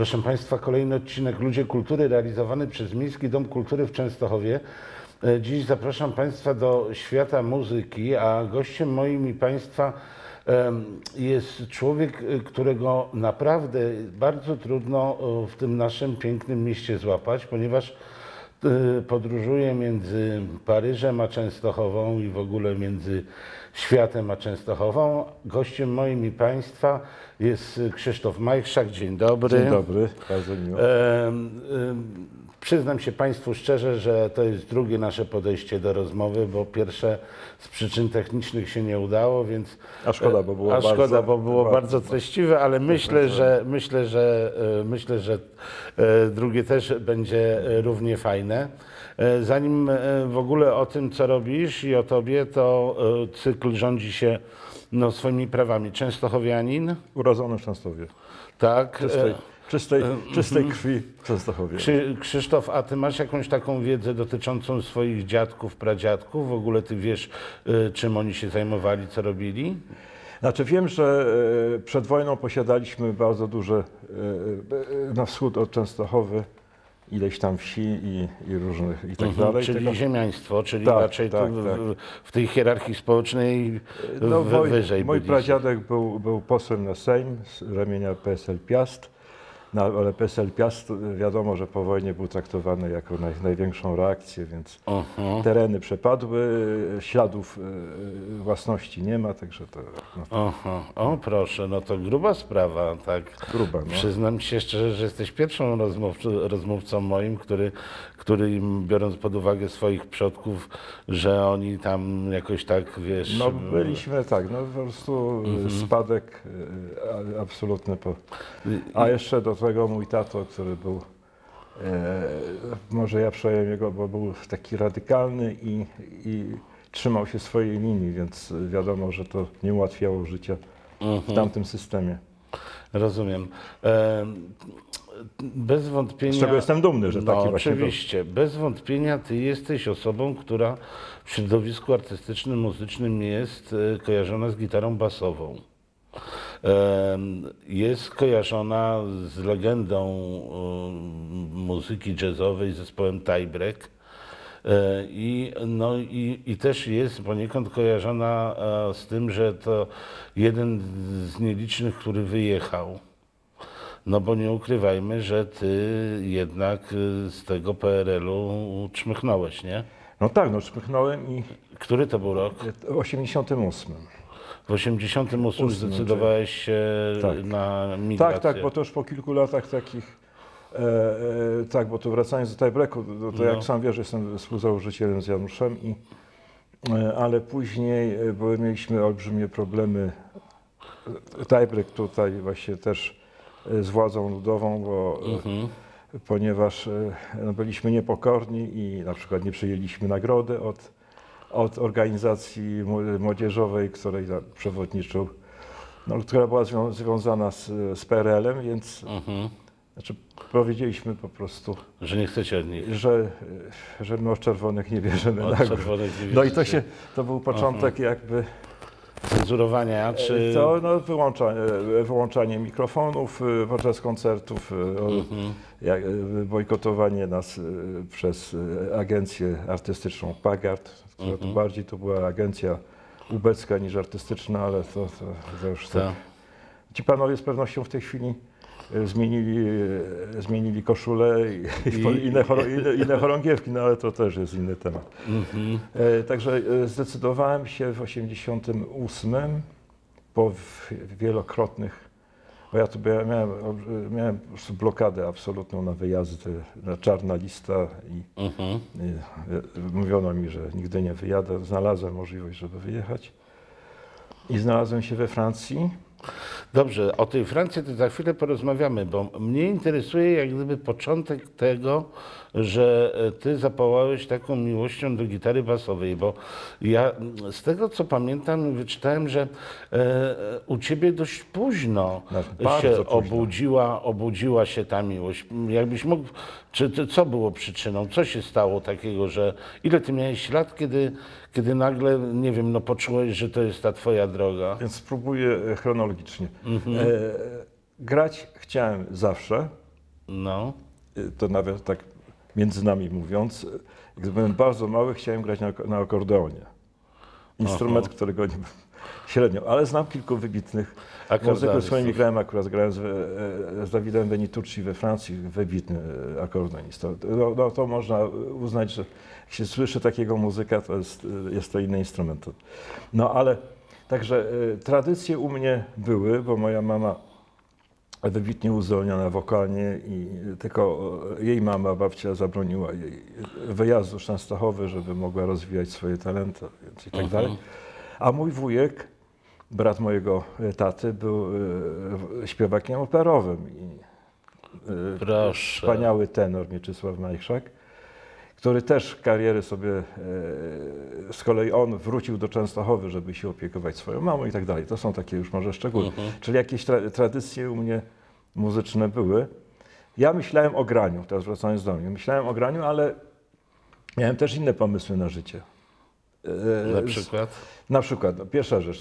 Proszę Państwa, kolejny odcinek Ludzie Kultury realizowany przez Miejski Dom Kultury w Częstochowie. Dziś zapraszam Państwa do świata muzyki, a gościem moim i Państwa jest człowiek, którego naprawdę bardzo trudno w tym naszym pięknym mieście złapać, ponieważ podróżuje między Paryżem a Częstochową i w ogóle między światem a Częstochową. Gościem moim i Państwa jest Krzysztof Majchrzak. Dzień dobry. Dzień dobry, bardzo miło. Przyznam się Państwu szczerze, że to jest drugie nasze podejście do rozmowy, bo pierwsze z przyczyn technicznych się nie udało, więc... A szkoda, bo było bardzo treściwe, ale myślę, że drugie też będzie równie fajne. Zanim w ogóle o tym, co robisz i o Tobie, to cykl rządzi się swoimi prawami. Częstochowianin? Urodzony w Częstochowie. Tak. Czystej krwi w Częstochowie. Krzysztof, a Ty masz jakąś taką wiedzę dotyczącą swoich dziadków, pradziadków? W ogóle Ty wiesz, czym oni się zajmowali, co robili? Znaczy wiem, że przed wojną posiadaliśmy bardzo duże, na wschód od Częstochowy, ileś tam wsi i różnych i tak dalej. Czyli ziemiaństwo, czyli raczej w tej hierarchii społecznej wyżej. Mój pradziadek był posłem na Sejm z ramienia PSL Piast. No, ale PSL Piast wiadomo, że po wojnie był traktowany jako największą reakcję, więc tereny przepadły, śladów własności nie ma, także to... O proszę, no to gruba sprawa, tak. Gruba, no. Przyznam się szczerze, że jesteś pierwszą rozmówcą moim, który biorąc pod uwagę swoich przodków, że oni tam jakoś tak, wiesz... No byliśmy tak, no po prostu spadek absolutny. A jeszcze do tego mój tato, który był, może ja przejąłem jego, bo był taki radykalny i trzymał się swojej linii, więc wiadomo, że to nie ułatwiało życia w tamtym systemie. Rozumiem. Bez wątpienia... Z czego jestem dumny, że taki właśnie oczywiście. Bez wątpienia Ty jesteś osobą, która w środowisku artystycznym, muzycznym jest kojarzona z gitarą basową. Jest kojarzona z legendą muzyki jazzowej, zespołem Tie-Break i też jest poniekąd kojarzona z tym, że to jeden z nielicznych, który wyjechał. No bo nie ukrywajmy, że Ty jednak z tego PRL-u czmychnąłeś, nie? No tak, no czmychnąłem i... Który to był rok? W 88. W 88 zdecydowałeś się na migrację. Tak, bo to już po kilku latach takich, tak, bo to wracając do Tie-Breaku, to jak sam wiesz, jestem współzałożycielem z Januszem, ale później mieliśmy olbrzymie problemy, Tie-Break tutaj właśnie też z władzą ludową, bo ponieważ byliśmy niepokorni i na przykład nie przyjęliśmy nagrody od organizacji młodzieżowej, której przewodniczył, która była związana z PRL-em, więc znaczy, powiedzieliśmy po prostu, że nie chcecie od nich. Że my od czerwonych nie bierzemy nagród. No i to był początek jakby cenzurowania, czy... To wyłączanie mikrofonów podczas koncertów, bojkotowanie nas przez agencję artystyczną Pagard, która to bardziej to była agencja ubecka niż artystyczna, ale to już tak. Ci panowie z pewnością w tej chwili zmienili koszulę i inne chorągiewki, no ale to też jest inny temat. Także zdecydowałem się w 88 po wielokrotnych, bo ja tu miałem po prostu blokadę absolutną na wyjazdy, na czarna lista i mówiono mi, że nigdy nie wyjadę. Znalazłem możliwość, żeby wyjechać i znalazłem się we Francji. Dobrze, o tej Francji to za chwilę porozmawiamy, bo mnie interesuje jak gdyby początek tego, że Ty zapałałeś taką miłością do gitary basowej, bo ja z tego co pamiętam wyczytałem, że u Ciebie dość późno się obudziła się ta miłość. Jakbyś mógł, co było przyczyną, co się stało takiego, że ile Ty miałeś lat, kiedy nagle, nie wiem, poczułeś, że to jest ta Twoja droga? Więc spróbuję chronologicznie. Grać chciałem zawsze, No. To nawet tak między nami mówiąc, gdy byłem bardzo mały, chciałem grać na akordeonie. Instrument, którego nie średnio, ale znam kilku wybitnych muzyków, z którymi grałem z Davidem Benitucci we Francji, wybitny akordeonista. No, to można uznać, że jak się słyszy takiego muzyka, to jest to inny instrument. No ale także tradycje u mnie były, bo moja mama wybitnie uzdolniona wokalnie i tylko jej mama, babcia zabroniła jej wyjazdu z Częstochowy, żeby mogła rozwijać swoje talenty i tak dalej. A mój wujek, brat mojego taty, był śpiewakiem operowym. Proszę. Wspaniały tenor Mieczysław Majchrzak, który też karierę sobie, z kolei on wrócił do Częstochowy, żeby się opiekować swoją mamą i tak dalej. To są takie już może szczegóły. Czyli jakieś tradycje u mnie muzyczne były. Ja myślałem o graniu, teraz wracając do mnie, myślałem o graniu, ale miałem też inne pomysły na życie. Na przykład? Na przykład, pierwsza rzecz,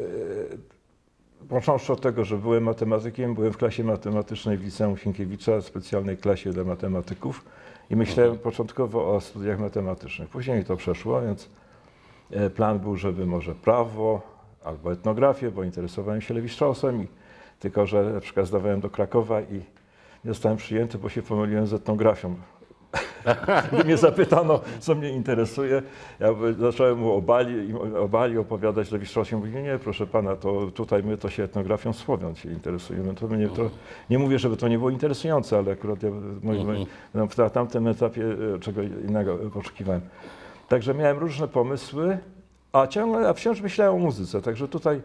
począwszy od tego, że byłem matematykiem, byłem w klasie matematycznej w Liceum Sienkiewicza, specjalnej klasie dla matematyków i myślałem początkowo o studiach matematycznych. Później mi to przeszło, więc plan był, żeby może prawo albo etnografię, bo interesowałem się Lewi-Straussem, tylko że na przykład zdawałem do Krakowa i nie zostałem przyjęty, bo się pomyliłem z etnografią. Gdy mnie zapytano, co mnie interesuje, ja zacząłem mu o Bali opowiadać Lewi-Straussie. Mówi, nie, proszę pana, to tutaj my to się etnografią Słowian się interesujemy. To mnie nie mówię, żeby to nie było interesujące, ale akurat ja na tamtym etapie czego innego poszukiwałem. Także miałem różne pomysły, a wciąż myślałem o muzyce. Także tutaj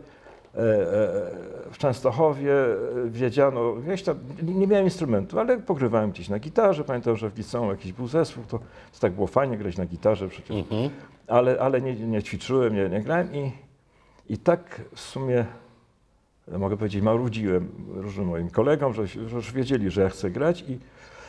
w Częstochowie wiedziano, nie miałem instrumentu, ale pogrywałem gdzieś na gitarze. Pamiętam, że w liceum jakiś był zespół, to tak było fajnie grać na gitarze przecież, ale nie ćwiczyłem, nie grałem i tak w sumie, mogę powiedzieć, marudziłem różnym moim kolegom, że już wiedzieli, że ja chcę grać i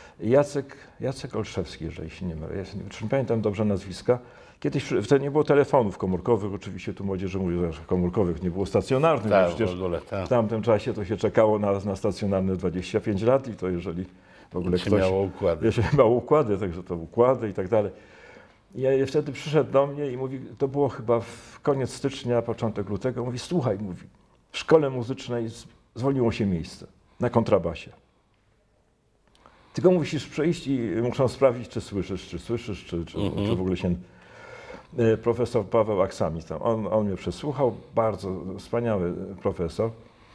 Jacek Olszewski, jeżeli się nie mylę, nie pamiętam dobrze nazwiska. Kiedyś wtedy nie było telefonów komórkowych, oczywiście tu młodzieży mówi, że komórkowych nie było stacjonarnych. Tak, przecież w ogóle, tak. W tamtym czasie to się czekało na stacjonarne 25 lat i to jeżeli w ogóle ktoś miało układy. Miało układy, także to układy i tak dalej. I wtedy przyszedł do mnie i mówi, to było chyba w koniec stycznia, początek lutego, mówi, słuchaj, mówi, w szkole muzycznej zwolniło się miejsce na kontrabasie. Tylko musisz przyjść i muszą sprawdzić, czy słyszysz, czy w ogóle się... Profesor Paweł Aksamit, on mnie przesłuchał, bardzo wspaniały profesor.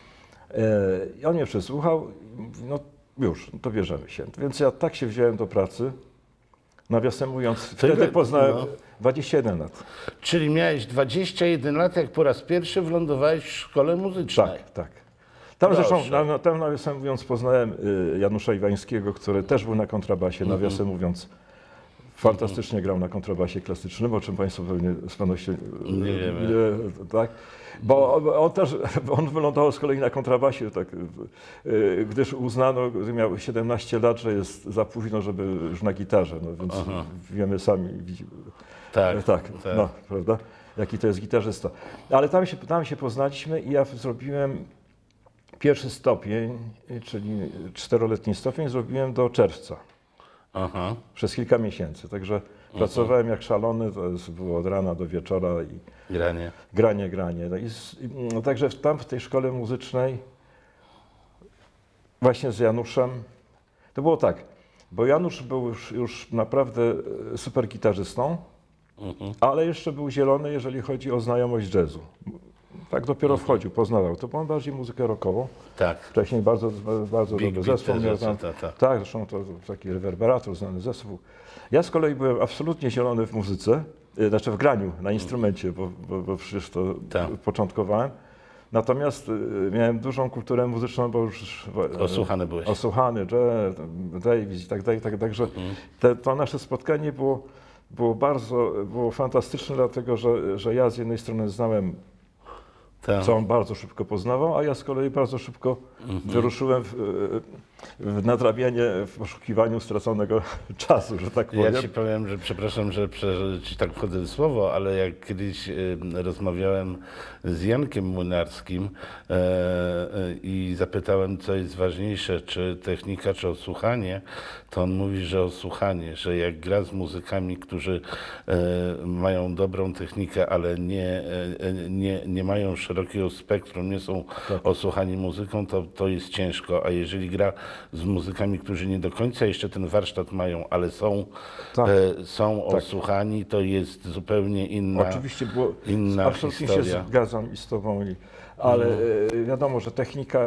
I on mnie przesłuchał, no już, to bierzemy się. Więc ja tak się wziąłem do pracy, nawiasem mówiąc, wtedy poznałem 21 lat. Czyli miałeś 21 lat, jak po raz pierwszy wylądowałeś w szkole muzycznej. Tak. Tam zresztą, tam nawiasem mówiąc, poznałem Janusza Iwańskiego, który też był na kontrabasie, nawiasem mówiąc, fantastycznie grał na kontrabasie klasycznym, o czym Państwo pewnie z pewnością nie wiemy. Tak? Bo on wylądował z kolei na kontrabasie, tak, gdyż uznano, gdy miał 17 lat, że jest za późno, żeby już na gitarze, no więc wiemy sami, tak. No, prawda, jaki to jest gitarzysta. Ale tam się poznaliśmy i ja zrobiłem pierwszy stopień, czyli 4-letni stopień, zrobiłem do czerwca. Przez kilka miesięcy, także pracowałem jak szalony, to było od rana do wieczora i granie. No także tam w tej szkole muzycznej właśnie z Januszem, to było tak, bo Janusz był już naprawdę super gitarzystą, ale jeszcze był zielony, jeżeli chodzi o znajomość jazzu. Tak dopiero wchodził, poznawał. To był bardziej muzykę rockową. Tak. Wcześniej bardzo dobry zespół miał tam. Tak, zresztą to taki rewerberator, znany zespół. Ja z kolei byłem absolutnie zielony w muzyce, znaczy w graniu na instrumencie, bo przecież to początkowałem. Natomiast miałem dużą kulturę muzyczną, bo już... Osłuchany byłeś. Osłuchany, jazz, Davis i tak dalej. Także to nasze spotkanie było fantastyczne, dlatego że ja z jednej strony znałem Tak. co on bardzo szybko poznawał, a ja z kolei bardzo szybko wyruszyłem w nadrabianie, w poszukiwaniu straconego czasu, że tak powiem. Ja ci powiem, że przepraszam, że ci tak wchodzę w słowo, ale jak kiedyś rozmawiałem z Jankiem Młynarskim i zapytałem, co jest ważniejsze, czy technika, czy odsłuchanie, to on mówi, że odsłuchanie, że jak gra z muzykami, którzy mają dobrą technikę, ale nie mają szerokiego spektrum, nie są osłuchani muzyką, to jest ciężko, a jeżeli gra z muzykami, którzy nie do końca jeszcze ten warsztat mają, ale są osłuchani, to jest zupełnie inna Oczywiście, bo inna absolutnie historia. się zgadzam i z tobą, ale wiadomo, że technika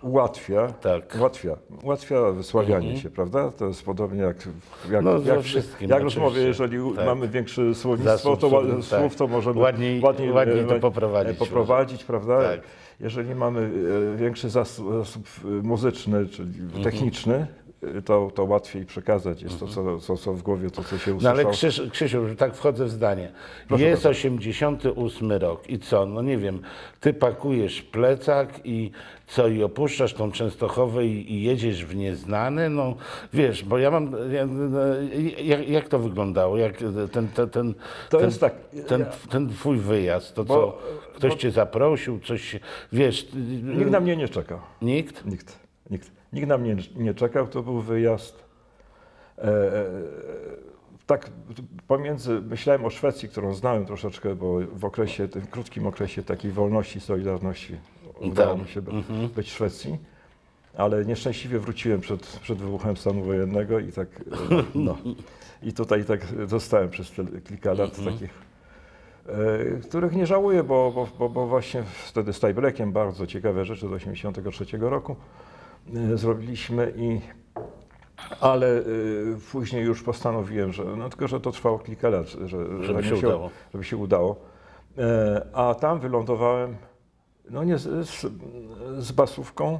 ułatwia wysławianie się, prawda? To jest podobnie jak ze wszystkim, jak rozmowie, jeżeli mamy większe słownictwo, słów, to możemy ładniej to poprowadzić, prawda? Tak. Jeżeli mamy większy zasób muzyczny, czyli techniczny, to łatwiej przekazać. Jest to, co w głowie, to, co się usłyszało. No ale Krzysiu, że tak wchodzę w zdanie. Proszę jest bardzo. 88 rok i co? No nie wiem, ty pakujesz plecak i co? I opuszczasz tą Częstochowę i jedziesz w nieznane? No wiesz, bo ja mam... Jak to wyglądało? Jak ten twój wyjazd? To co? Ktoś cię zaprosił? Coś, wiesz... Nikt na mnie nie czekał. Nikt? Nikt na mnie nie czekał, to był wyjazd. Tak pomiędzy, myślałem o Szwecji, którą znałem troszeczkę, bo w tym krótkim okresie takiej wolności, solidarności udało mi się być w Szwecji, ale nieszczęśliwie wróciłem przed wybuchem stanu wojennego i tak, i tutaj tak zostałem przez kilka lat takich, których nie żałuję, bo właśnie wtedy z Tajbrekiem bardzo ciekawe rzeczy do 1983 roku zrobiliśmy, ale później już postanowiłem, że tylko że to trwało kilka lat, żeby się udało. A tam wylądowałem z basówką,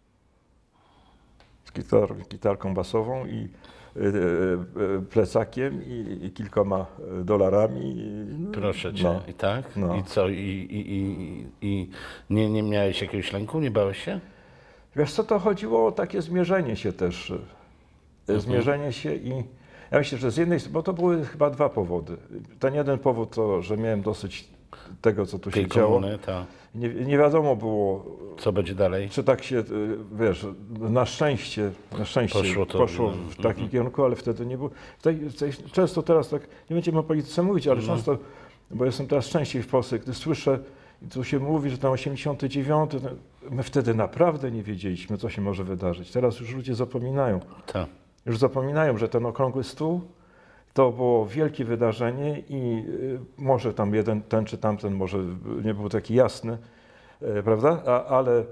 z gitarką basową i plecakiem i kilkoma dolarami. Proszę cię, i tak? I co? I nie miałeś jakiegoś lęku? Nie bałeś się? Wiesz co, to chodziło o takie zmierzenie się też. Zmierzenie się i ja myślę, że z jednej strony, bo to były chyba dwa powody. Ten jeden powód to, że miałem dosyć tego, co tu się działo. Nie wiadomo było, co będzie dalej. Czy tak się, wiesz, na szczęście poszło w takim kierunku, ale wtedy nie było. Często teraz tak, nie będziemy o polityce mówić, ale często, bo jestem teraz częściej w Polsce, gdy słyszę, i tu się mówi, że tam 89, my wtedy naprawdę nie wiedzieliśmy, co się może wydarzyć. Teraz już ludzie zapominają. Już zapominają, że ten okrągły stół to było wielkie wydarzenie i może tam ten czy tamten może nie był taki jasny, prawda? Ale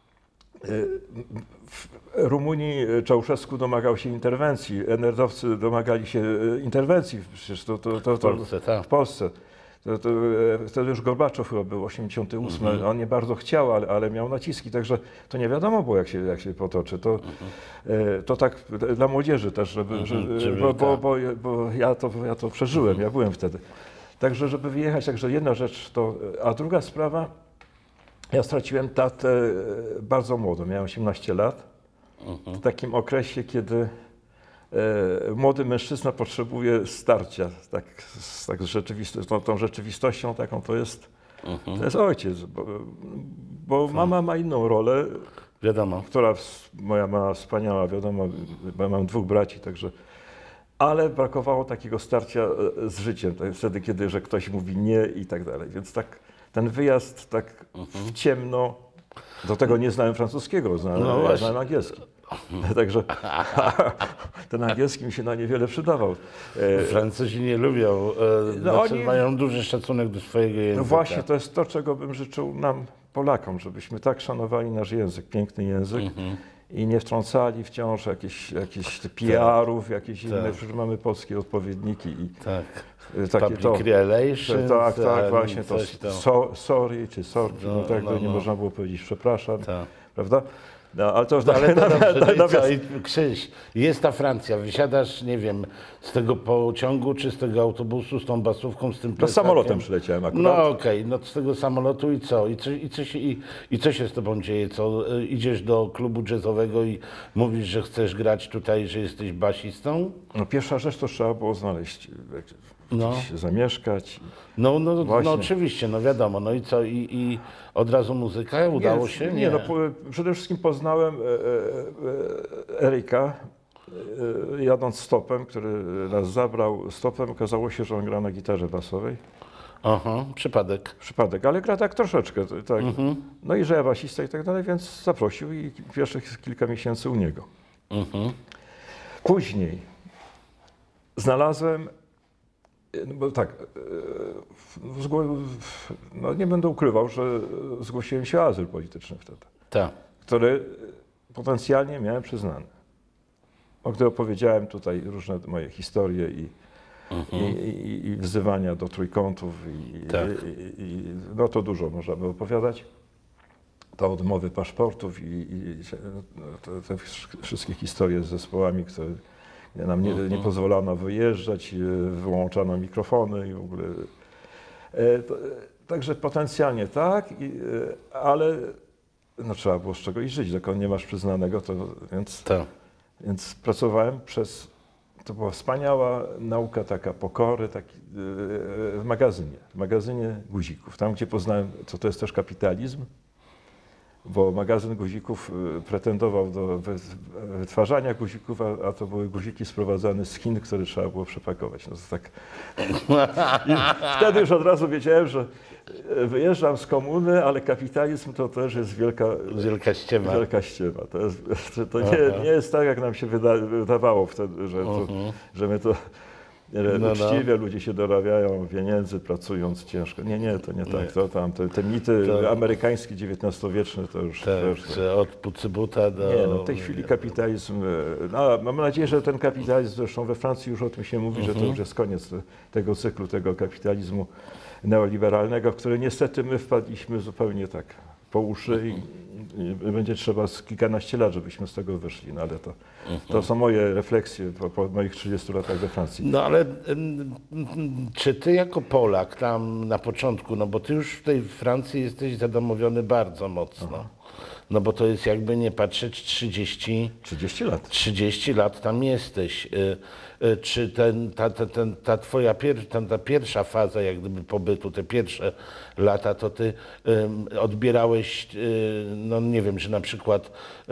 w Rumunii Ceausescu domagał się interwencji, NRD-owcy domagali się interwencji, przecież w Polsce. Wtedy już Gorbaczow chyba był, 88, on nie bardzo chciał, ale miał naciski, także to nie wiadomo było, jak się potoczy. To tak dla młodzieży też, bo ja to przeżyłem, ja byłem wtedy. Także żeby wyjechać, także jedna rzecz to, a druga sprawa, ja straciłem tatę bardzo młodo, miałem 18 lat, w takim okresie, kiedy młody mężczyzna potrzebuje starcia, tak z tą rzeczywistością taką to jest ojciec, bo mama ma inną rolę, wiadomo, moja mama wspaniała, wiadomo, bo ja mam dwóch braci, także, ale brakowało takiego starcia z życiem, wtedy, kiedy że ktoś mówi nie i tak dalej, więc tak ten wyjazd tak w ciemno, do tego nie znałem francuskiego, znałem angielski. Także ten angielski mi się na niewiele przydawał. Francuzi nie lubią, oni mają duży szacunek do swojego języka. No właśnie, to jest to, czego bym życzył nam, Polakom, żebyśmy tak szanowali nasz język, piękny język i nie wtrącali wciąż jakichś PR-ów, jakieś inne, przecież mamy polskie odpowiedniki. Public relations. Tak, właśnie to sorry czy sorki, nie można było powiedzieć przepraszam, prawda? No, ale to już Ale to dobrze, no i nawias. co? I Krzyś, jest ta Francja, wysiadasz, nie wiem, z tego pociągu, czy z tego autobusu, z tą basówką, z tym No, plecakiem. samolotem przyleciałem akurat. No okej, no z tego samolotu i co? I co się z tobą dzieje? Co, idziesz do klubu jazzowego i mówisz, że chcesz grać tutaj, że jesteś basistą? No, pierwsza rzecz to trzeba było znaleźć, No. gdzieś zamieszkać. No Właśnie. oczywiście, no wiadomo, no i co? I od razu muzyka? Udało się? Nie, no, przede wszystkim poznałem Eryka, jadąc stopem, który nas zabrał stopem. Okazało się, że on gra na gitarze basowej. Aha, przypadek. Przypadek, ale gra tak troszeczkę. Tak. No i że ja basista i tak dalej, więc zaprosił i pierwszych kilka miesięcy u niego. Później znalazłem, no bo tak, no nie będę ukrywał, że zgłosiłem się o azyl polityczny wtedy, Tak. który potencjalnie miałem przyznany. O którym opowiedziałem tutaj różne moje historie i wzywania do trójkątów Tak. no to dużo można by opowiadać. To odmowy paszportów te wszystkie historie z zespołami, które nam nie pozwolano wyjeżdżać, wyłączano mikrofony i w ogóle. Także potencjalnie tak, ale no, trzeba było z czegoś żyć. Jak nie masz przyznanego, to więc pracowałem to była wspaniała nauka taka pokory, w magazynie Guzików. Tam, gdzie poznałem, co to jest też kapitalizm, bo magazyn guzików pretendował do wytwarzania guzików, a to były guziki sprowadzane z Chin, które trzeba było przepakować. No to tak. I wtedy już od razu wiedziałem, że wyjeżdżam z komuny, ale kapitalizm to też jest wielka ściema. Wielka ściema. To nie jest tak, jak nam się wydawało wtedy, że my to uczciwie ludzie się dorabiają pieniędzy, pracując ciężko. Nie, to nie tak. To tam, te mity amerykańskie, XIX-wieczne to już... Od Pucybuta do... Nie, no w tej chwili kapitalizm... No, mam nadzieję, że ten kapitalizm, zresztą we Francji już o tym się mówi, że to już jest koniec tego cyklu, tego kapitalizmu neoliberalnego, w który niestety my wpadliśmy zupełnie tak po uszy i będzie trzeba z kilkanaście lat, żebyśmy z tego wyszli. No ale to są moje refleksje po moich 30 latach we Francji. No ale czy ty jako Polak tam na początku, no bo ty już w tej Francji jesteś zadomowiony bardzo mocno. No bo to jest jakby nie patrzeć 30 lat. 30 lat tam jesteś. Czy ta twoja ta pierwsza faza jak gdyby pobytu, te pierwsze lata, to ty odbierałeś, no nie wiem, że na przykład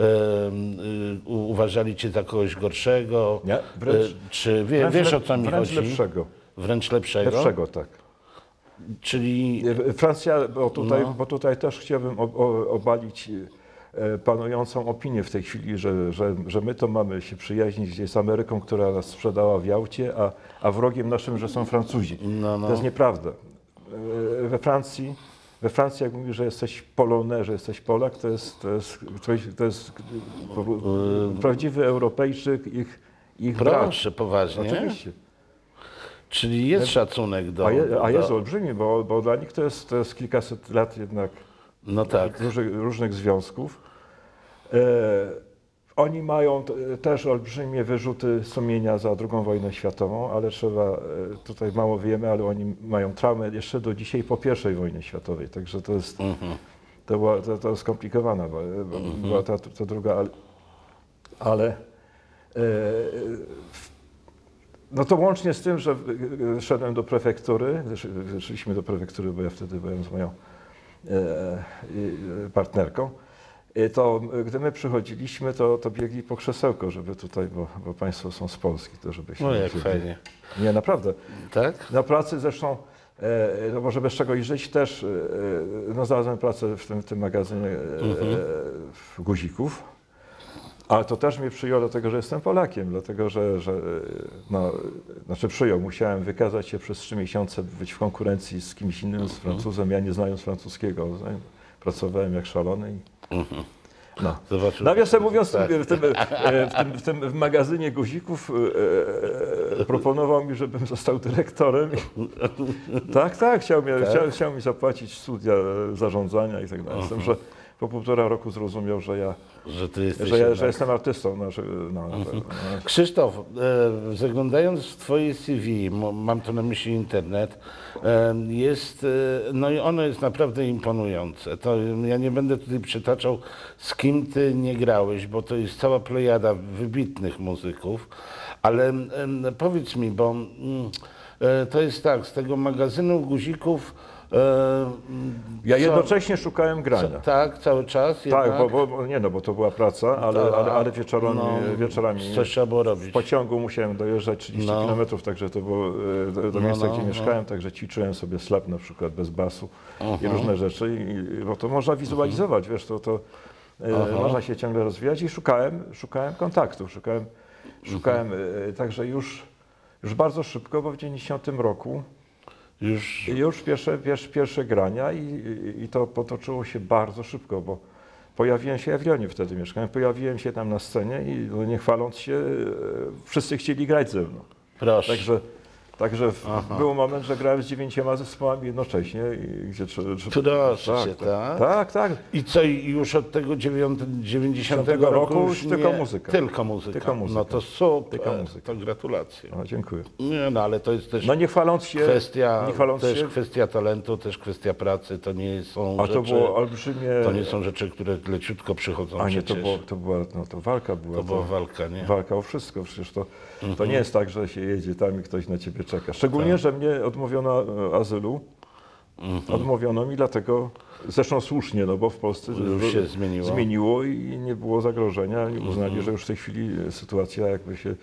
uważali cię za kogoś gorszego? Nie, czy wiesz o co mi chodzi? Wręcz lepszego. Wręcz lepszego? Lepszego, tak. Czyli... Francja, bo tutaj też chciałbym obalić panującą opinię w tej chwili, że my to mamy się przyjaźnić gdzieś z Ameryką, która nas sprzedała w Jałcie, a wrogiem naszym, że są Francuzi. To jest nieprawda. We Francji, jak mówisz, że jesteś Polonais, że jesteś Polak, to jest prawdziwy Europejczyk, ich brat. Proszę, poważnie? Oczywiście. Czyli jest szacunek do... A jest olbrzymi, bo dla nich to jest kilkaset lat jednak różnych związków. Oni mają też olbrzymie wyrzuty sumienia za II wojnę światową, ale tutaj mało wiemy, ale oni mają traumę jeszcze do dzisiaj po I wojnie światowej, także to jest to skomplikowana była ta druga, ale no to łącznie z tym, że szedłem do prefektury, szliśmy do prefektury, bo ja wtedy byłem z moją partnerką, to gdy my przychodziliśmy, to biegli po krzesełko, żeby tutaj, bo państwo są z Polski, to żebyśmy... No jak fajnie. Nie, naprawdę. Tak? Na pracy zresztą, no bo żeby z czegoś żyć też, no znalazłem pracę w tym magazynie w Guzików. Ale to też mnie przyjął dlatego, że jestem Polakiem, dlatego, że musiałem wykazać się przez 3 miesiące, być w konkurencji z kimś innym, z Francuzem, ja nie znając francuskiego. Pracowałem jak szalony i... No. Nawiasem mówiąc, w tym magazynie Guzików proponował mi, żebym został dyrektorem. Tak, chciał mi zapłacić studia zarządzania i tak dalej. Z tym, że po 1,5 roku zrozumiał, że Ty jesteś że jestem artystą. Krzysztof, zaglądając w twoje CV, mam tu na myśli internet, no i ono jest naprawdę imponujące. To ja nie będę tutaj przytaczał, z kim ty nie grałeś, bo to jest cała plejada wybitnych muzyków, ale powiedz mi, bo to jest tak, z tego magazynu guzików. Ja jednocześnie szukałem grania. Tak, cały czas? Tak, bo to była praca, ale wieczorami coś trzeba było robić. W pociągu musiałem dojeżdżać 30 km, także to było do miejsca, gdzie mieszkałem, także ćwiczyłem sobie slap na przykład bez basu i różne rzeczy, bo to można wizualizować, wiesz, to można się ciągle rozwijać i szukałem kontaktu, szukałem także już bardzo szybko, bo w 90 roku już pierwsze grania i to potoczyło się bardzo szybko, bo pojawiłem się, ja w Lyonie wtedy mieszkałem, pojawiłem się tam na scenie i nie chwaląc się, wszyscy chcieli grać ze mną. Proszę. Także był moment, że grałem z 9 zespołami jednocześnie. Proszę cię, tak? Tak. I co, już od tego 90 roku już tylko muzyka. Tylko muzyka. No to super, to gratulacje. No, dziękuję. Nie, no ale to jest też nie chwaląc się, kwestia talentu, też kwestia pracy, to nie są rzeczy, to było olbrzymie... To nie są rzeczy, które leciutko przychodzą przecież. To walka była. To była walka, nie? Walka o wszystko, przecież to nie jest tak, że się jedzie tam i ktoś na ciebie czeka. Szczególnie, że mnie odmówiono azylu. Odmówiono mi dlatego, zresztą słusznie, no bo w Polsce już się zmieniło i nie było zagrożenia. I uznali, że już w tej chwili sytuacja jakby się...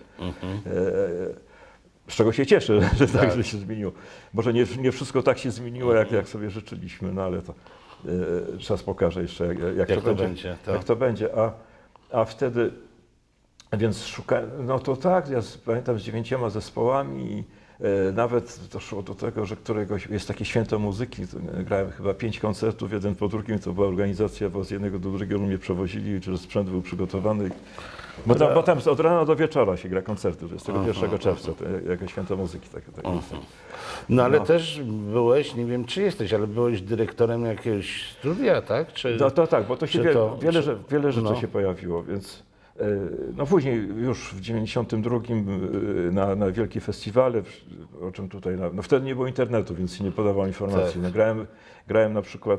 z czego się cieszę, że tak, że się zmieniło. Może nie wszystko tak się zmieniło, jak sobie życzyliśmy, no ale to czas pokaże jeszcze, jak to będzie. Jak to będzie. A wtedy... Więc szukałem, no to tak, ja pamiętam z 9 zespołami i nawet doszło do tego, że któregoś, jest takie święto muzyki, grałem chyba 5 koncertów, jeden po drugim, to była organizacja, bo z jednego do drugiego mnie przewozili, czy sprzęt był przygotowany. Bo tam od rana do wieczora się gra koncerty, to jest tego 1 czerwca, jako święto muzyki. No ale też byłeś, nie wiem czy jesteś, ale byłeś dyrektorem jakiegoś studia, tak? To tak, bo to się wiele rzeczy się pojawiło, więc... No później już w 92 na wielkie festiwale, o czym tutaj, no wtedy nie było internetu, więc się nie podawało informacji. Tak. No grałem na przykład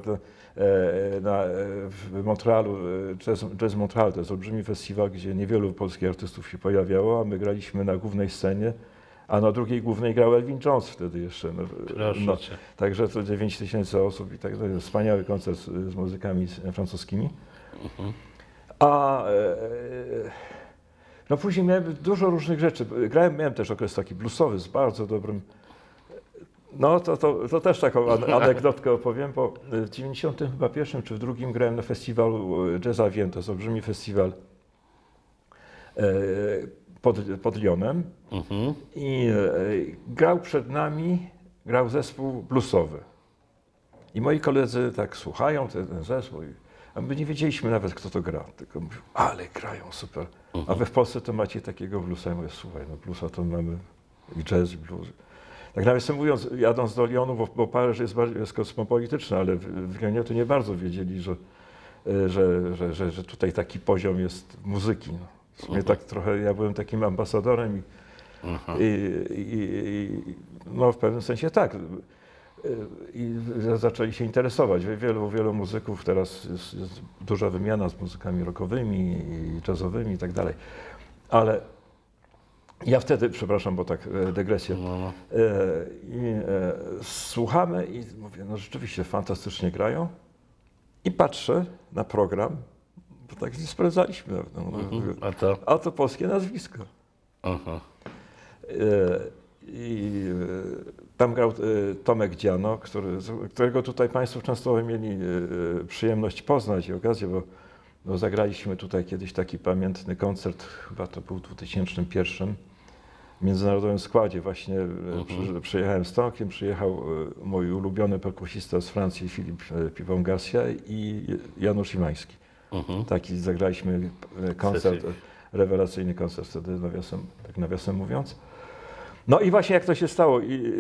w Montrealu, Jazz Montreal, to jest olbrzymi festiwal, gdzie niewielu polskich artystów się pojawiało, a my graliśmy na głównej scenie, a na drugiej głównej grał Elvin Jones wtedy jeszcze. Także to 9000 osób i tak dalej. Wspaniały koncert z muzykami francuskimi. No później miałem dużo różnych rzeczy. Miałem też okres taki bluesowy z bardzo dobrym. No to też taką anegdotkę opowiem, bo w 91 czy w drugim grałem na festiwalu Jazz Avien, to jest olbrzymi festiwal pod Lyonem i grał przed nami, grał zespół bluesowy. I moi koledzy tak słuchają ten zespół. A my nie wiedzieliśmy nawet, kto to gra, tylko mówił, ale grają super. A wy w Polsce to macie takiego bluesa. Ja mówię, słuchaj, no bluesa to mamy i jazz, i blues. Tak nawiasem mówiąc, jadąc do Lyonu, bo Paryż jest kosmopolityczny, ale w Lyonie to nie bardzo wiedzieli, że tutaj taki poziom jest muzyki. No. W sumie tak trochę, ja byłem takim ambasadorem i no w pewnym sensie tak. I zaczęli się interesować. Wielu muzyków, teraz jest duża wymiana z muzykami rockowymi i jazzowymi i tak dalej. Ale ja wtedy, przepraszam, bo tak dygresję, słuchamy i mówię, no rzeczywiście fantastycznie grają i patrzę na program, bo tak nie sprawdzaliśmy. A to polskie nazwisko. I tam grał Tomek Dziano, którego tutaj Państwo często mieli przyjemność poznać i okazję, bo zagraliśmy tutaj kiedyś taki pamiętny koncert, chyba to był w 2001, w międzynarodowym składzie. Właśnie przyjechałem z Tomkiem, przyjechał mój ulubiony perkusista z Francji, Filip Pivon-Garcia i Janusz Szymański. Taki zagraliśmy koncert, rewelacyjny koncert wtedy, nawiasem mówiąc. No i właśnie jak to się stało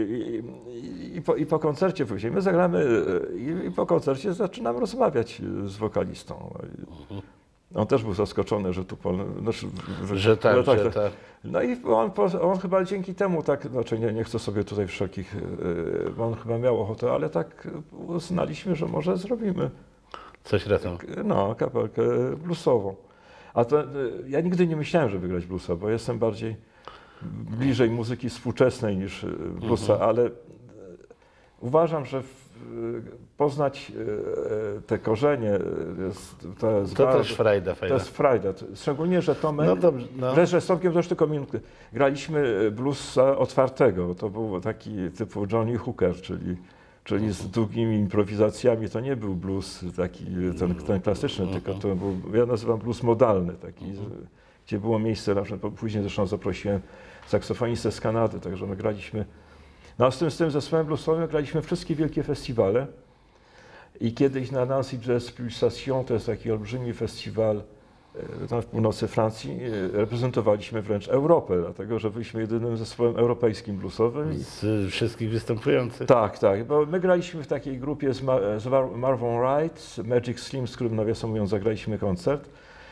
i po koncercie później, my zagramy i po koncercie zaczynam rozmawiać z wokalistą. On też był zaskoczony, że tu znaczy, że tak, że tak. No i on chyba dzięki temu tak, znaczy nie chcę sobie tutaj wszelkich, on chyba miał ochotę, ale tak uznaliśmy, że może zrobimy coś razem. No, kapelkę bluesową. A to ja nigdy nie myślałem, żeby grać bluesa, bo jestem bardziej bliżej muzyki współczesnej niż bluesa, ale uważam, że poznać te korzenie to jest też frajda. To jest frajda. Szczególnie, że Tomek, no dobrze, no. Wreszcie z Tomkiem też tylko minutkę, graliśmy bluesa otwartego, to był taki typu Johnny Hooker, czyli z długimi improwizacjami. To nie był blues taki ten klasyczny, tylko to był, ja nazywam blues modalny, taki, gdzie było miejsce, na przykład później zresztą zaprosiłem saksofonistę z Kanady, także my graliśmy. No a z tym zespołem bluesowym graliśmy wszystkie wielkie festiwale i kiedyś na Nancy Jazz Pulsation, to jest taki olbrzymi festiwal tam w północy Francji, reprezentowaliśmy wręcz Europę, dlatego że byliśmy jedynym zespołem europejskim bluesowym. Z wszystkich występujących? Tak, bo my graliśmy w takiej grupie z Marvin Wright, z Magic Slim, z którym nawiasem mówiąc zagraliśmy koncert.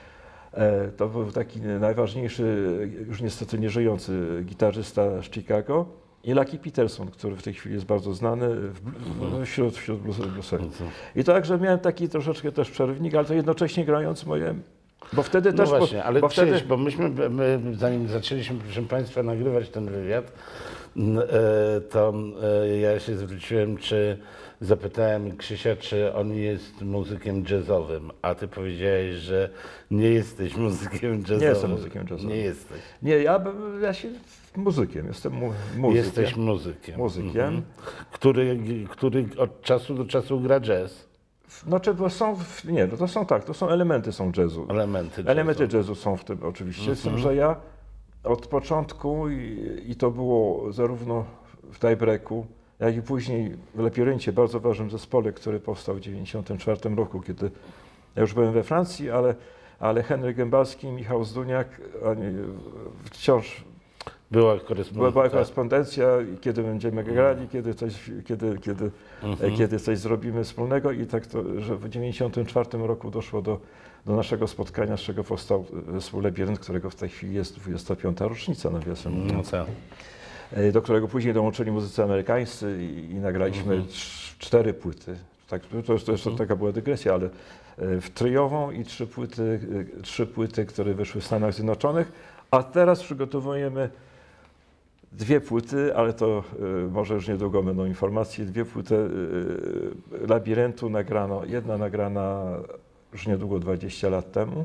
To był taki najważniejszy, już niestety nieżyjący gitarzysta z Chicago. I Lucky Peterson, który w tej chwili jest bardzo znany wśród blueserów. I także miałem taki troszeczkę też przerywnik, ale to jednocześnie grając moje... Bo wtedy no też... właśnie, ale bo my zanim zaczęliśmy, proszę Państwa, nagrywać ten wywiad, to ja się zwróciłem, zapytałem Krzysia, czy on jest muzykiem jazzowym, a ty powiedziałeś, że nie jesteś muzykiem jazzowym. Nie jestem muzykiem jazzowym. Nie jesteś. Nie, ja się muzykiem, jestem muzykiem. Jesteś muzykiem. Muzykiem. Który od czasu do czasu gra jazz. Znaczy, bo to są elementy jazzu. Elementy jazzu są w tym oczywiście, z tym, że ja od początku i to było zarówno w tiebreaku, jak i później w Labiryncie, bardzo ważnym zespole, który powstał w 1994 roku, kiedy ja już byłem we Francji, ale Henryk Gębalski i Michał Zduniak wciąż była korespondencja, kiedy będziemy grali, kiedy coś zrobimy wspólnego i tak to, że w 1994 roku doszło do naszego spotkania, z czego powstał zespół Labirynt, którego w tej chwili jest 25. rocznica nawiasem mówiąc. Do którego później dołączyli muzycy amerykańscy i nagraliśmy 4 płyty. Tak, taka była dygresja, ale w tryową i 3 płyty, które wyszły w Stanach Zjednoczonych, a teraz przygotowujemy 2 płyty, ale to może już niedługo będą informacje, 2 płyty Labiryntu nagrano, jedna nagrana już niedługo 20 lat temu.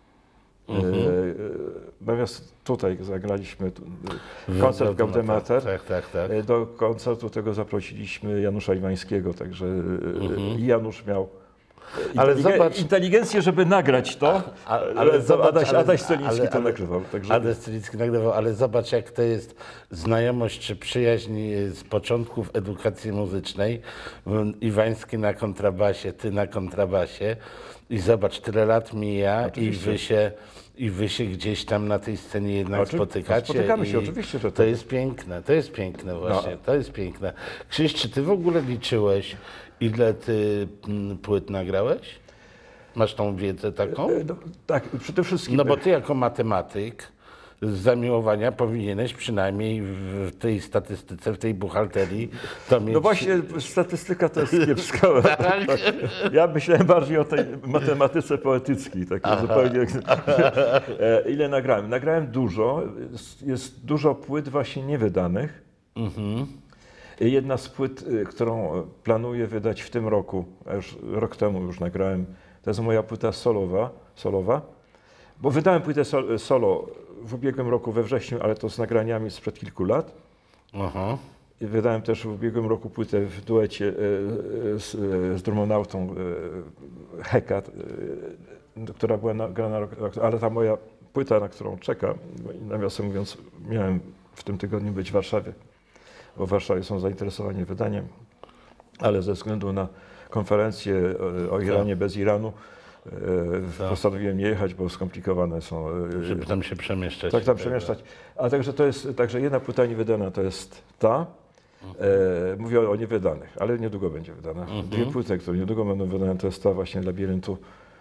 Natomiast tutaj zagraliśmy koncert Gaudemater. Tak. Do koncertu tego zaprosiliśmy Janusza Iwańskiego, także Janusz miał inteligencję, żeby nagrać to, Adaś Celicki to nagrywał. Adaś Celicki nagrywał, ale zobacz, jak to jest znajomość czy przyjaźń z początków edukacji muzycznej. Iwański na kontrabasie, ty na kontrabasie i zobacz, tyle lat mija i wy się gdzieś tam na tej scenie jednak spotykacie. Spotykamy się, oczywiście, że to jest piękne właśnie, to jest piękne. Krzyś, czy ty w ogóle liczyłeś, ile ty płyt nagrałeś? Masz tą wiedzę taką? Tak, przede wszystkim... No bo ty jako matematyk z zamiłowania powinieneś przynajmniej w tej statystyce, w tej buchalterii to mieć... No właśnie, statystyka to jest kiepska. Ja myślałem bardziej o tej matematyce poetyckiej, takiej zupełnie... Ile nagrałem? Nagrałem dużo, jest dużo płyt właśnie niewydanych. Jedna z płyt, którą planuję wydać w tym roku, a już rok temu już nagrałem, to jest moja płyta solowa, bo wydałem płytę solo w ubiegłym roku we wrześniu, ale to z nagraniami sprzed kilku lat. I wydałem też w ubiegłym roku płytę w duecie z drumonautą Heka, która była nagrana rok, ale ta moja płyta, na którą czekam, nawiasem mówiąc, miałem w tym tygodniu być w Warszawie, bo w Warszawie są zainteresowani wydaniem, ale ze względu na konferencję o Iranie bez Iranu postanowiłem nie jechać, bo skomplikowane są. Żeby tam się przemieszczać. Tak, tam przemieszczać. A także to jest, także jedna płyta niewydana to jest ta. Mówię o niewydanych, ale niedługo będzie wydana. Dwie płyty, które niedługo będą wydane, to jest ta właśnie Labiryntu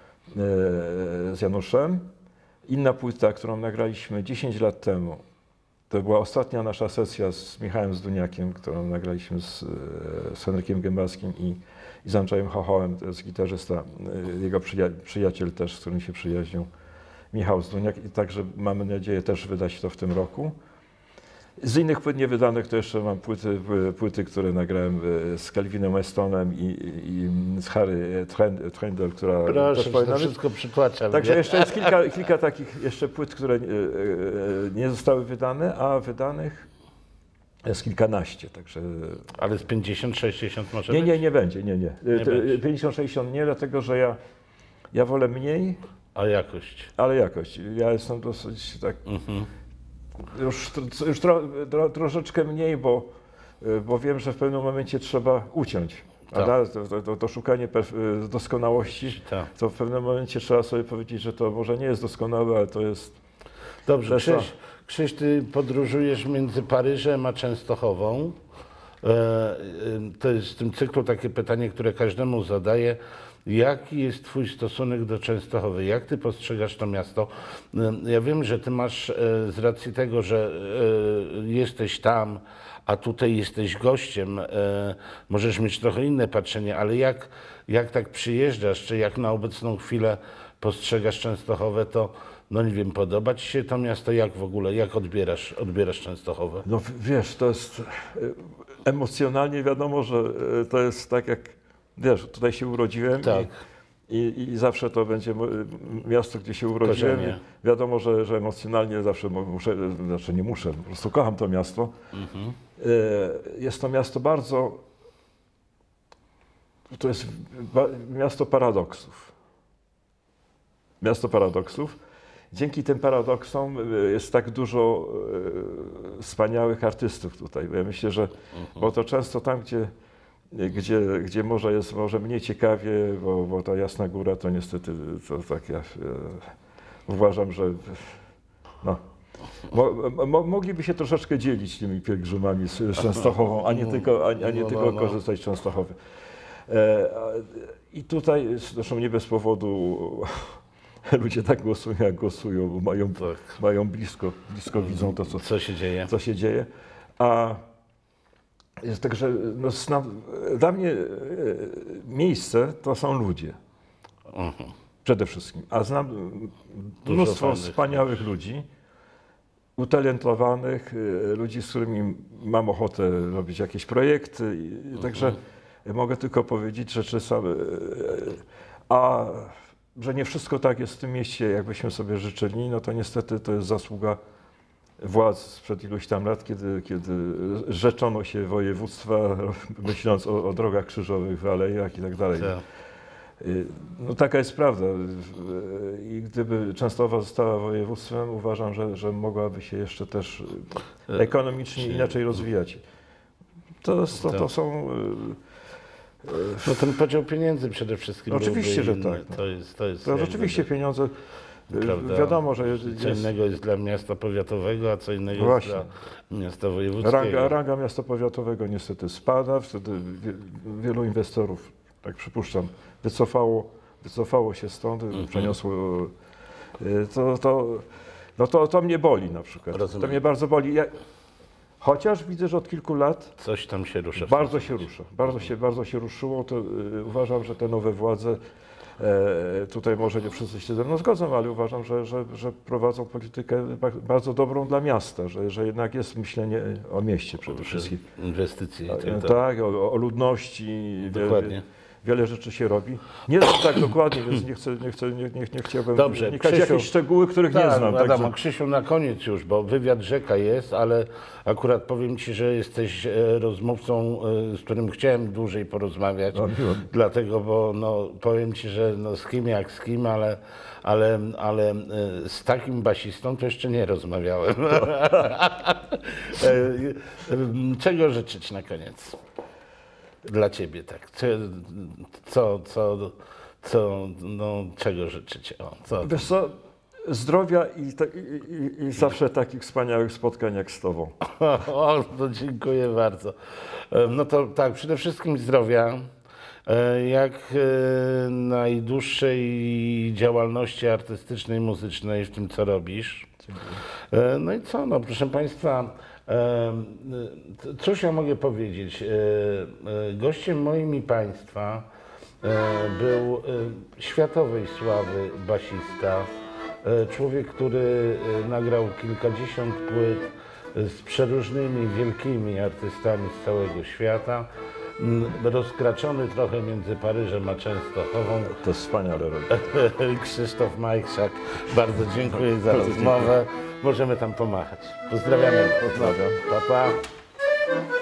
z Januszem. Inna płyta, którą nagraliśmy 10 lat temu, to była ostatnia nasza sesja z Michałem Zduniakiem, którą nagraliśmy z Henrykiem Gębaskim i z Andrzejem Chochołem, to jest gitarzysta, jego przyjaciel też, z którym się przyjaźnił, Michał Zduniak. I także mamy nadzieję też wydać to w tym roku. Z innych płyt niewydanych to jeszcze mam płyty, które nagrałem z Calvinem Westonem i z Harry Trendel, która Proszę, też to wszystko przytłaczam. Także jeszcze jest kilka takich jeszcze płyt, które nie zostały wydane, a wydanych jest kilkanaście. Także... Ale z 50, 60 może Nie, być? nie będzie, nie. Nie będzie. 50-60 nie, dlatego że ja wolę mniej, A jakość? ale jakość. Ja jestem dosyć tak... Już troszeczkę mniej, bo wiem, że w pewnym momencie trzeba uciąć. Tak. To szukanie doskonałości, Tak. to w pewnym momencie trzeba sobie powiedzieć, że to może nie jest doskonałe, ale to jest... Dobrze, Zresztą- Krzyś, ty podróżujesz między Paryżem a Częstochową. To jest w tym cyklu takie pytanie, które każdemu zadaję. Jaki jest twój stosunek do Częstochowy? Jak ty postrzegasz to miasto? Ja wiem, że ty masz z racji tego, że jesteś tam, a tutaj jesteś gościem, możesz mieć trochę inne patrzenie, ale jak tak przyjeżdżasz, czy jak na obecną chwilę postrzegasz Częstochowę, to no nie wiem, podoba ci się to miasto? Jak w ogóle, jak odbierasz Częstochowę? No wiesz, to jest emocjonalnie wiadomo, że to jest tak jak, wiesz, tutaj się urodziłem Tak. i zawsze to będzie miasto, gdzie się urodziłem. Korzenie. I wiadomo, że emocjonalnie zawsze muszę, znaczy nie muszę, po prostu kocham to miasto. Jest to miasto bardzo, to jest miasto paradoksów. Miasto paradoksów. Dzięki tym paradoksom jest tak dużo wspaniałych artystów tutaj. Bo ja myślę, że bo to często tam, gdzie może jest może mniej ciekawie, bo ta Jasna Góra to niestety to tak ja uważam, że no, mogliby się troszeczkę dzielić tymi pielgrzymami z Częstochową, a nie tylko korzystać z Częstochowy. I tutaj zresztą nie bez powodu ludzie tak głosują, jak głosują, bo mają blisko widzą to, co się dzieje. A jest tak, że no, dla mnie miejsce to są ludzie. Przede wszystkim. A znam mnóstwo wspaniałych ludzi, utalentowanych, ludzi, z którymi mam ochotę robić jakieś projekty. Także mogę tylko powiedzieć rzeczy same. A że nie wszystko tak jest w tym mieście, jakbyśmy sobie życzyli, no to niestety to jest zasługa władz sprzed iluś tam lat, kiedy rzeczono się województwa, myśląc o drogach krzyżowych, w alejach i tak dalej. No taka jest prawda. I gdyby Częstochowa została województwem, uważam, że mogłaby się jeszcze też ekonomicznie inaczej rozwijać. To są... No ten podział pieniędzy przede wszystkim. Oczywiście, że tak. To jest rzeczywiście pieniądze, prawda, wiadomo, że co innego jest dla miasta powiatowego, a co innego jest dla miasta wojewódzkiego. Ranga miasta powiatowego niestety spada, wtedy wielu inwestorów, tak przypuszczam, wycofało się stąd, przeniosło. To mnie boli na przykład. Rozumiem. To mnie bardzo boli. Chociaż widzę, że od kilku lat coś tam się rusza. Bardzo się rusza. Bardzo się ruszyło. To uważam, że te nowe władze, tutaj może nie wszyscy się ze mną zgodzą, ale uważam, że prowadzą politykę bardzo dobrą dla miasta, że jednak jest myślenie o mieście przede wszystkim. Inwestycje. Tak, o ludności. Dokładnie. Wiele rzeczy się robi. Nie znam tak dokładnie, więc nie chciałbym wnikać w jakieś szczegóły, których nie znam. Wiadomo, także... Krzysiu, na koniec już, bo wywiad rzeka jest, ale akurat powiem ci, że jesteś rozmówcą, z którym chciałem dłużej porozmawiać. Dlatego, bo no, powiem ci, że no, z kim jak z kim, ale z takim basistą to jeszcze nie rozmawiałem. Czego życzyć na koniec? Dla ciebie tak. czego życzycie? O, co? Wiesz co, zdrowia i zawsze takich wspaniałych spotkań jak z Tobą. O, to dziękuję bardzo. No to tak, przede wszystkim zdrowia, jak najdłuższej działalności artystycznej, muzycznej w tym, co robisz. Dziękuję. No i co, no proszę Państwa, cóż ja mogę powiedzieć? Gościem moim i Państwa był światowej sławy basista, człowiek, który nagrał kilkadziesiąt płyt z przeróżnymi wielkimi artystami z całego świata, rozkraczony trochę między Paryżem a Częstochową. To wspaniale robi. Krzysztof Majchrzak, bardzo dziękuję za Bardzo rozmowę. Możemy tam pomachać. Pozdrawiamy. Pozdrawiam. Pa, pa.